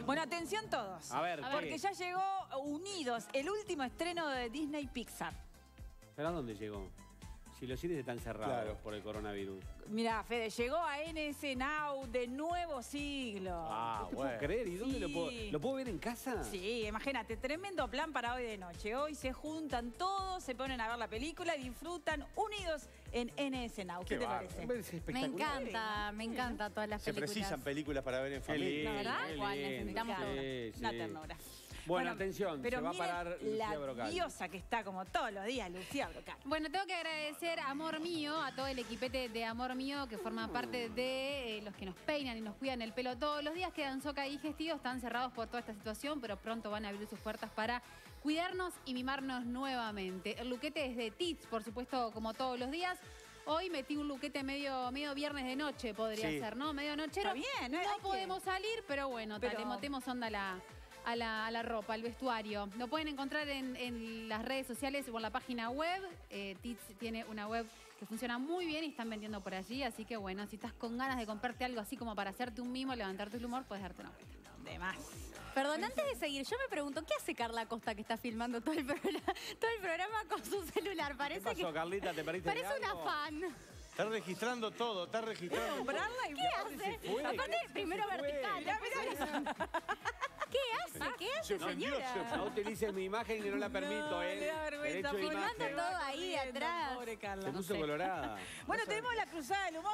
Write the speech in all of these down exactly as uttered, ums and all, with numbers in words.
Bueno, atención todos. A ver, porque ¿qué? ya llegó Unidos, el último estreno de Disney Pixar. ¿Pero a dónde llegó? Si los cines están cerrados Claro. por el coronavirus. Mirá, Fede, llegó a N S Now de nuevo siglo. Ah, No te bueno. puedo creer. ¿Y dónde Sí. lo puedo? ¿Lo puedo ver en casa? Sí, imagínate, tremendo plan para hoy de noche. Hoy se juntan todos, se ponen a ver la película y disfrutan unidos en N S Now. ¿Qué, Qué te bárbaro. parece? Me parece Me espectacular. encanta, me encanta todas las Se películas. precisan películas para ver en Qué familia. lindo, ¿verdad? qué Igual, lindo. necesitamos Sí, todo. sí. Una ternura. Bueno, atención, pero se va a miren parar Lucía la Brocal. diosa que está como todos los días, Lucía Brocal. Bueno, tengo que agradecer a Amor Mío, a todo el equipete de Amor Mío que forma parte de eh, los que nos peinan y nos cuidan el pelo todos los días. Quedan Soca y Digestivo, están cerrados por toda esta situación, pero pronto van a abrir sus puertas para cuidarnos y mimarnos nuevamente. El luquete es de Tits, por supuesto, como todos los días. Hoy metí un luquete medio, medio viernes de noche, podría Sí. ser, ¿no? Medio nochero. Está bien, ¿eh? No Hay que- podemos salir, pero bueno, Pero- le metemos onda a la... A la, a la ropa, al vestuario. Lo pueden encontrar en, en las redes sociales o en la página web. Eh, Tits tiene una web que funciona muy bien y están vendiendo por allí. Así que bueno, si estás con ganas de comprarte algo así como para hacerte un mimo, levantarte el humor, puedes darte una vuelta. De más. Perdón, antes de seguir, yo me pregunto, ¿qué hace Carla Costa que está filmando todo el programa, todo el programa con su celular? ¿Qué Parece pasó, que Carlita? ¿Te perdiste parece de una algo? fan. Está registrando todo, está registrando. Nombrarla y ¿Qué hace? se fue? Aparte, ¿Qué primero se fue? vertical. Mirá, después mirá. ¿Qué hace? ¿Qué hace, Se ofendió, señora? se ofendió. No utilices mi imagen que no la permito, No, ¿eh? le da vergüenza. Derecho de filmando imagen. todo ahí de atrás. Pobre Carla. Se no puso sé. colorada. Bueno, tenemos la cruzada del humor.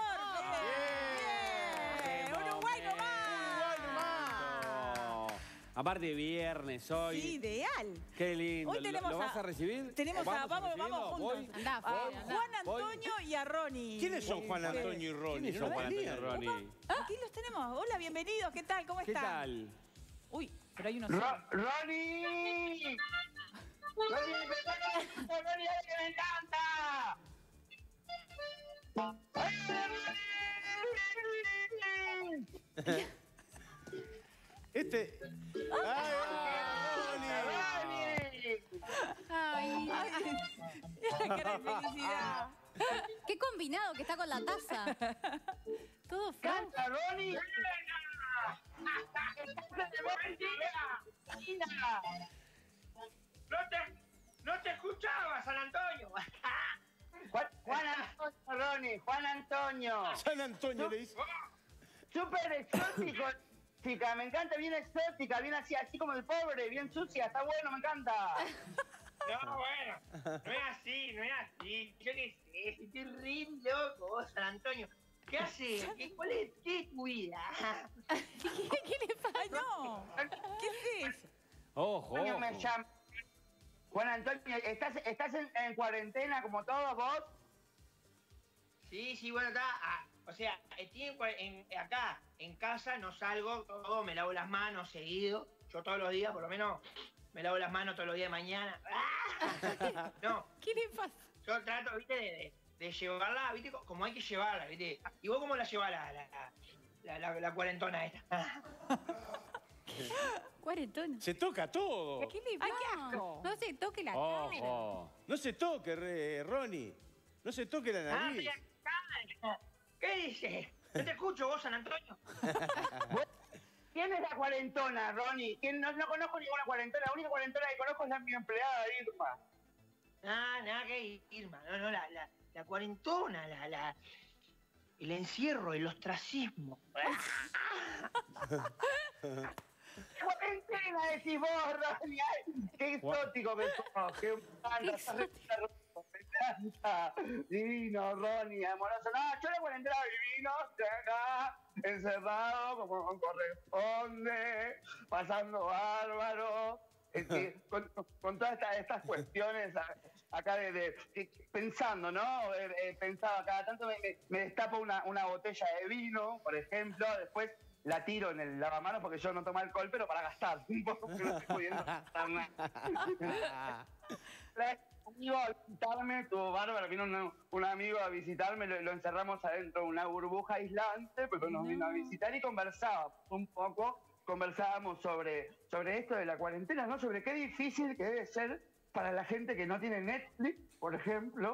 Bien. ¡Qué Uruguay momento! nomás. Aparte, viernes hoy. Sí, ideal. Qué lindo. Hoy tenemos ¿Lo, lo vas a- a recibir? Tenemos ¿O a, vamos, recibirlo? vamos juntos. ¿Voy? Andá, A Fede, andá. Juan Voy. Antonio y a Ronnie. ¿Quiénes son Juan Sí. Antonio y Ronnie? ¿Quiénes No son Juan Antonio y tenía. Ronnie? Aquí los tenemos. Hola, bienvenidos. ¿Qué tal? ¿Cómo ¿Qué están? tal? Uy, pero hay unos... Ro- ¡Ronnie! ¡Ronnie, me encanta! ¡Ronnie, que me encanta! ¡Ay, Ronnie! Este. ¡Ay, Ronnie! ¡Ronnie! Ay, Ay, la cara de felicidad. Qué combinado que está con la taza. Todo feo. ¡Canta, Ronnie! ¡Buen día! ¡Tina! ¡No te, no te escuchaba, San Antonio! Juan, Juan Antonio, Ronnie, Juan Antonio. San Antonio le dice. Súper exótico, chica, me encanta, bien exótica, bien así, así como el pobre, bien sucia, está bueno, me encanta. No, bueno, no es así, no es así, yo qué sé, estoy re loco, San Antonio. ¿Qué hace? ¿Qué, ¿Cuál es, qué es tu vida? ¿Qué, qué le pasa? Ay, no. ¿Qué es eso? Ojo, Antonio ojo. me llama. Juan Antonio, ¿estás, estás en, en cuarentena como todos vos? Sí, sí, bueno, acá, ah, o sea, estoy en cua- en- acá, en casa, no salgo, todo, me lavo las manos seguido, yo todos los días, por lo menos, me lavo las manos todos los días de mañana. ¡Ah! No, ¿Qué le pasa? yo trato, viste, de, de, de llevarla, viste, como hay que llevarla, viste. ¿Y vos cómo la llevas la, la, la, la, la cuarentona esta? Cuarentona. Se toca todo. ¿Qué le Ay, pasa? qué asco. No se toque la cara. Ojo. No se toque, re- Ronnie. No se toque la Ah, nariz. mira, ¿qué dices? No te escucho vos, San Antonio. ¿Quién es la cuarentona, Ronnie? ¿Quién? No, no conozco ninguna cuarentona. La única cuarentona que conozco es la mi empleada, Irma. Ah, nada que Irma. No, no, la, la, la cuarentona, la, la, el encierro, el ostracismo. Cuarentena, decís vos, Ronnie. Ay, qué exótico que sos. Qué encanta. Me encanta. Divino, Ronnie, amoroso. No, yo la cuarentena divino, estoy acá, encerrado como corresponde, pasando bárbaro. Este, con, con todas estas, estas cuestiones a- acá de, de- de- pensando, ¿no? Eh, eh, pensaba, cada tanto me, me, me destapo una, una botella de vino, por ejemplo, después la tiro en el lavamanos porque yo no tomo alcohol, pero para gastar un poco, porque no estoy pudiendo gastar nada. Un amigo a visitarme, estuvo bárbaro, vino un, un amigo a visitarme, lo, lo encerramos adentro de una burbuja aislante, pero nos vino a visitar y conversábamos un poco, conversábamos sobre, sobre esto de la cuarentena, ¿no? Sobre qué difícil que debe ser para la gente que no tiene Netflix, por ejemplo.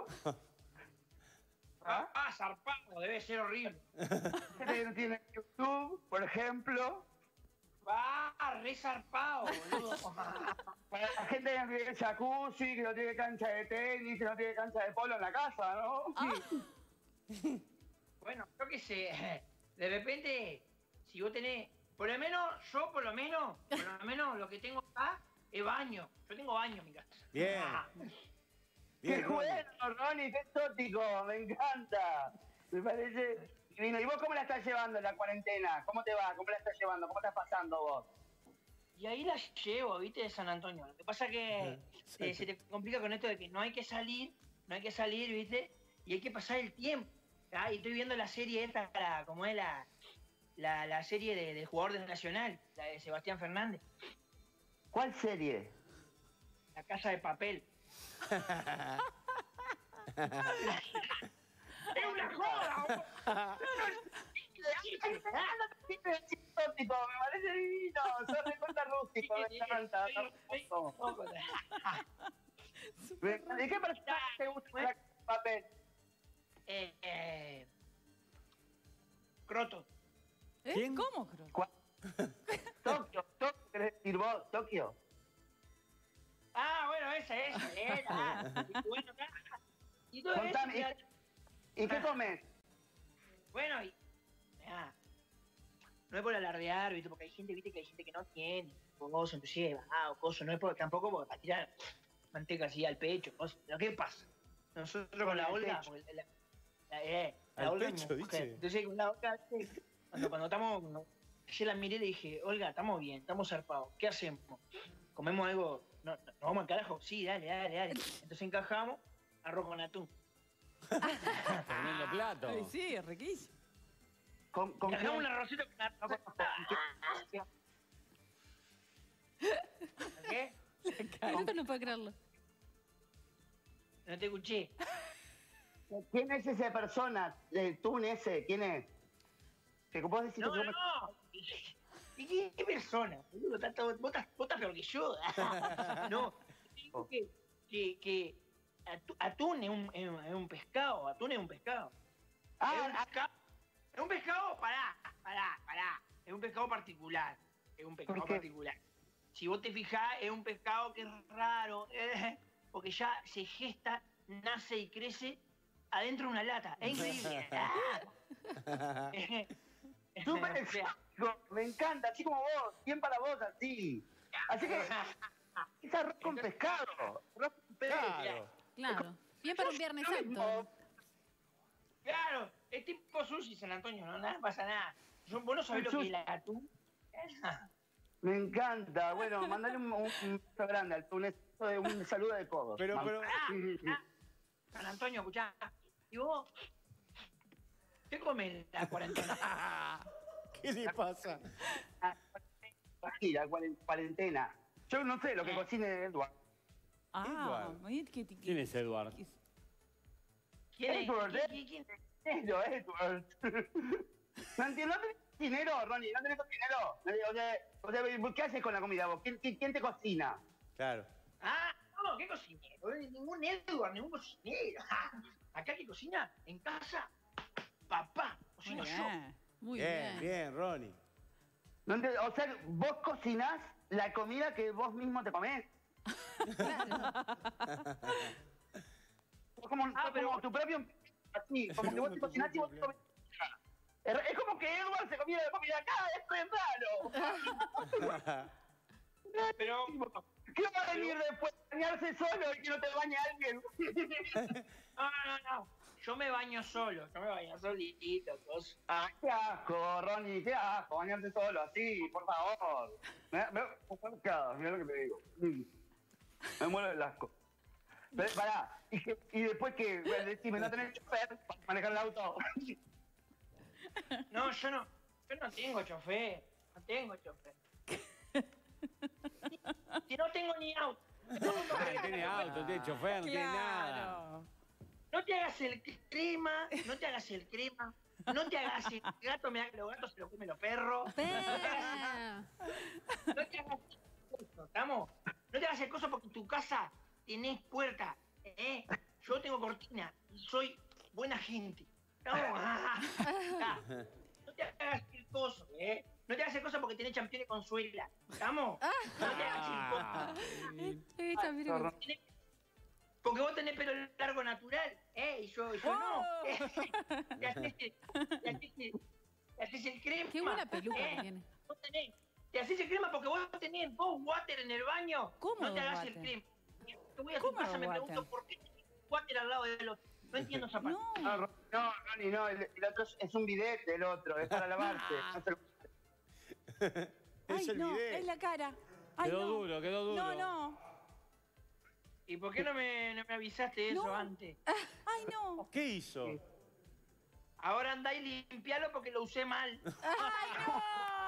¿Ah? Ah, zarpado, debe ser horrible. Gente que no tiene YouTube, por ejemplo. Bárbaro. re zarpado, boludo. Para la gente que no tiene jacuzzi, que no tiene cancha de tenis, que no tiene cancha de polo en la casa, ¿no? Sí. Bueno, yo qué sé, de repente, si vos tenés, por lo menos, yo por lo menos, por lo menos lo que tengo acá es baño. Yo tengo baño en mi casa. Bien. Ah, Bien, ¡Qué Ronnie. bueno, Ronnie! ¡Qué exótico! ¡Me encanta! Me parece divino. ¿Y vos cómo la estás llevando en la cuarentena? ¿Cómo te va? ¿Cómo la estás llevando? ¿Cómo estás pasando vos? y ahí la llevo, viste, de San Antonio. Lo que pasa que eh, se te complica con esto de que no hay que salir, no hay que salir, viste, y hay que pasar el tiempo. Ah, y estoy viendo la serie esta, la, como es la, la, la serie de, del jugador de Nacional, la de Sebastián Fernández, ¿Cuál serie? La Casa de Papel. ¡Es una joda! Exótico, me parece divino. Sos de cuenta rústico, me encanta. ¿De qué personaje te gusta el papel? Eh, eh, Croto. ¿Eh? ¿Quién? ¿Cómo, Cro? ¿Cuál? Tokio, Tokio, ¿querés decir vos? Tokio. Ah, bueno, esa, esa, esa. Y bueno, acá. Y todo eso. Contame, ya- ¿y, ¿y qué comes? Bueno, y. mirá, no es por alardear, ¿viste? Porque hay gente, viste, que hay gente que no tiene. Coso, entonces, ah, o coso. No es por, tampoco por, para tirar manteca así al pecho. Coso. Pero ¿qué pasa? Nosotros con la Con el Olga. pecho. porque La, la, eh, la Al Olga es mi pecho, mujer. dice. Entonces, con la Olga, ¿viste? cuando, cuando estamos. Cuando, ayer la miré y le dije, Olga, estamos bien, estamos zarpados. ¿Qué hacemos? ¿Comemos algo? ¿No, no, ¿Nos vamos al carajo? Sí, dale, dale, dale. Entonces encajamos arroz con atún. Tremendo plato. Ay, sí, riquísimo. ¿Con, con qué? Hagamos un arrocito con No atún. conozco. ¿Qué? El otro no puede creerlo. No te escuché. ¿Quién es esa persona? ¿El Tun ese? ¿Quién es? Que vos decís No, que yo me- no. ¿Y qué, qué persona? Boludo, estás- vos estás vos estás peor que yo. No. Te digo que, que, que atu- atún es un, es un- es un pescado. Atún es un pescado. es, un Ah, pescado es un pescado, pará, pará, pará. Es un pescado particular. Es un pescado ¿Por qué? particular. Si vos te fijás, es un pescado que es raro. eh, porque ya se gesta, nace y crece adentro de una lata. Es increíble. Ah. súper O sea, exótico, me encanta, así como vos, bien para vos, así. Así que, es arroz con pescado, arroz con pez. Claro. Claro. Bien para un Viernes Santo. Claro, es tipo sushi San Antonio, no nada, pasa nada. Yo, vos no sabés lo que es el atún. Me encanta, bueno, mandale un, un, un beso grande al Tun, eso de un saludo de codos. Pero, Mam- pero, Sí, sí, sí. San Antonio, escuchá. ¿Y vos? ¿Qué comes en la cuarentena? ¿qué le pasa? Aquí, la cuaren- cuarentena. Yo no sé lo que Eh. cocine Edward. Ah, Edward. muy- que- que- ¿Quién es Edward? que- ¿Quién es? Edward, ¿Quién- ¿eh? quién- quién? Eso, Edward. No entiendo, ¿no tenés cocinero, Ronnie? ¿No tenés cocinero? O sea, o sea, ¿qué haces con la comida vos? ¿Quién, quién- quién te cocina? Claro. Ah, no, ¿qué cocinero? Eh, Ningún Edward, ningún cocinero. Acá que cocina, en casa, papá, cocino Muy yo. bien. Muy Bien, bien. bien, Ronnie. No entiendo, o sea, vos cocinás la comida que vos mismo te comés. Es como, Ah, es pero- como tu propio... Así, como que vos te cocinás y vos te comés. Es es como que Edward se comía la comida acá, esto es raro. Pero, ¿Qué va a venir después? ¿Bañarse solo y que no te bañe alguien? no, no, no. Yo me baño solo, yo me baño solito, cos. Ah, qué asco, Ronnie, qué asco, bañarte solo, así, por favor. Me, me, mira lo que te digo. Mm. Me muero del asco. Pero, pará, y, que- y después que, bueno, decime, ¿no tenés chofer para manejar el auto? No, yo no, yo no tengo chofer, no tengo chofer. Si no tengo ni auto. No, no, Ah, tiene auto, tiene chofer, no tiene nada. Claro. no te hagas el crema, no te hagas el crema, no te hagas el gato, me haga los gatos, se lo comen los perros. Ah, No te hagas el coso, ¿estamos? No te hagas el coso porque en tu casa tenés puerta, ¿eh? Yo tengo cortina y soy buena gente. No, ah, ah, no te hagas el coso, ¿eh? No te hagas cosas porque tenés championes con suela. ¿Estamos? No te hagas cosas. Esta, mire, Zorro. Porque vos tenés pelo largo natural, ¿eh? Y yo, y yo no. Te haces, te haces, te haces el crema. Qué buena peluca ¿eh? que tiene. Vos tenés, te haces el crema porque vos tenés dos water en el baño. ¿Cómo no te dos hagas water? el crema. Te voy a tu ¿Cómo casa, dos me water? pregunto por qué tenés water al lado del otro. No entiendo esa parte. No. No, Ro- no, Ronnie, no, el, el otro es, es un bidet, el otro, es para lavarse. No se lo- Ay, Es el no, bidet. es la cara. Ay, Quedó no. duro, quedó duro. No, no. ¿Y por qué no me, no me avisaste eso No. antes? Ay, no. ¿Qué hizo? Ahora andá y limpialo porque lo usé mal. Ay, no.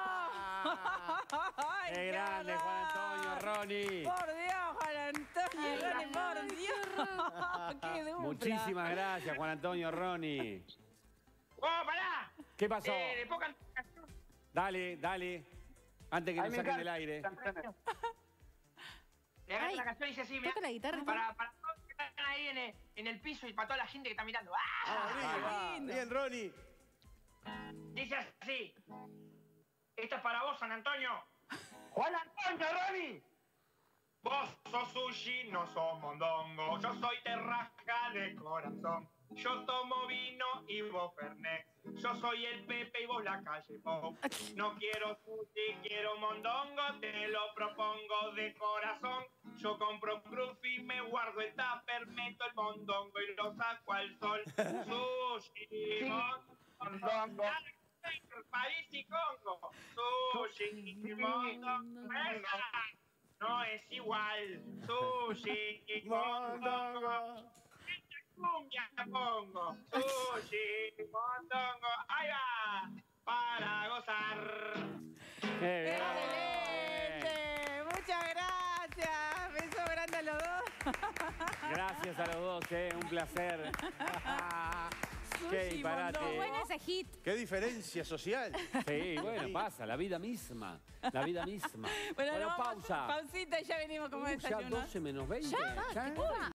Ay, ¡Qué grande, horror. Juan Antonio, Ronnie! Por Dios, Juan Antonio, Ronnie, por Dios. Qué dupla. Muchísimas gracias, Juan Antonio, Ronnie. ¡Oh, pará! ¿Qué pasó? Eh, ¿Le puedo cantar una canción? Dale, dale. Antes que A nos mí me saquen encanta del aire. canciones. Le agarro Ay, la canción y dice así, mirá. toca la guitarra, Para, para todos los que están ahí en el, en el piso y para toda la gente que está mirando. ¡Ah! Ah, lindo. bien, Ronnie. Dice así. Esto es para vos, San Antonio. Juan Antonio, Ronnie. Vos sos sushi, no sos mondongo. Yo soy terraja de corazón. Yo tomo vino y vos fernet. Yo soy el Pepe y vos la calle Pop. No quiero sushi, quiero mondongo. Te lo propongo de corazón. Yo compro Crufi, me guardo el tupper, meto el mondongo y lo saco al sol. Sushi, mondongo. País y Congo. Sushi, mondongo. Esa no es igual. Sushi, mondongo. Cumbia pongo, sushi, mondongo, ahí va, para gozar. ¡Qué bien! ¡Excelente! Muchas gracias. Beso grande a los dos. Gracias a los dos, eh, un placer. ¡Qué Sushi, disparate! mondongo. Bueno ese hit. Qué diferencia social. Sí, bueno, pasa, la vida misma. La vida misma. Bueno, Bueno, nos vamos- pausa. Pausita y ya venimos como Uh, ya desayuno. doce menos veinte. ¿Ya? ¿Ya? ¿Qué pasa?